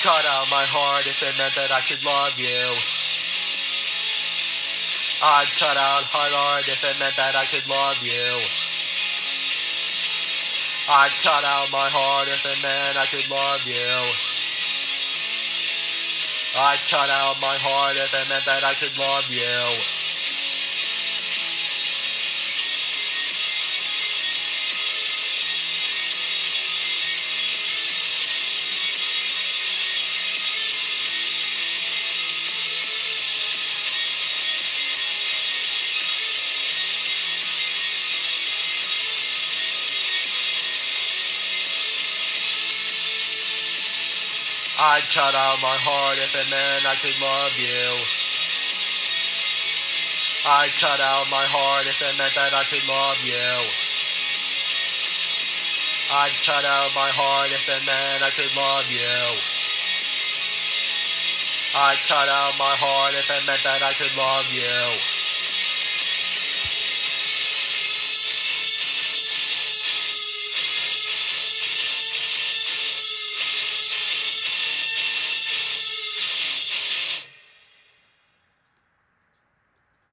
cut out my heart if it meant that I could love you. I'd cut out my heart if it meant that I could love you. I'd cut out my heart if it meant I could love you. I'd cut out my heart if it meant that I could love you. I'd cut out my heart if it meant I could love you. I'd cut out my heart if it meant that I could love you. I'd cut out my heart if it meant I could love you. I'd cut out my heart if it meant that I could love you.